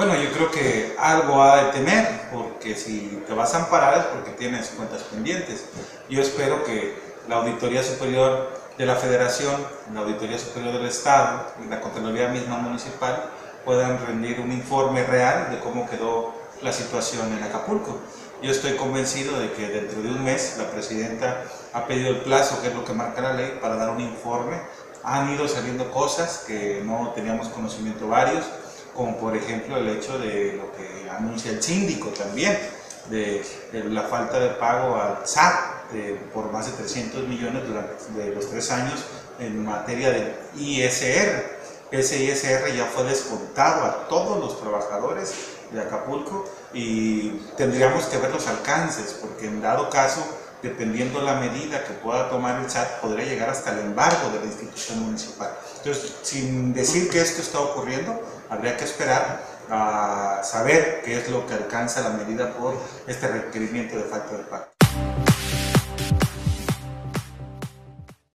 Bueno, yo creo que algo ha de tener, porque si te vas a amparar es porque tienes cuentas pendientes. Yo espero que la Auditoría Superior de la Federación, la Auditoría Superior del Estado y la Contraloría misma municipal puedan rendir un informe real de cómo quedó la situación en Acapulco. Yo estoy convencido de que dentro de un mes la presidenta ha pedido el plazo, que es lo que marca la ley, para dar un informe. Han ido saliendo cosas que no teníamos conocimiento varios, como por ejemplo el hecho de lo que anuncia el síndico también, de la falta de pago al SAT por más de 300 millones durante los 3 años en materia de ISR. Ese ISR ya fue descontado a todos los trabajadores de Acapulco y tendríamos que ver los alcances, porque en dado caso, dependiendo la medida que pueda tomar el SAT, podría llegar hasta el embargo de la institución municipal. Entonces, sin decir que esto está ocurriendo, habría que esperar a saber qué es lo que alcanza la medida por este requerimiento de falta de pago.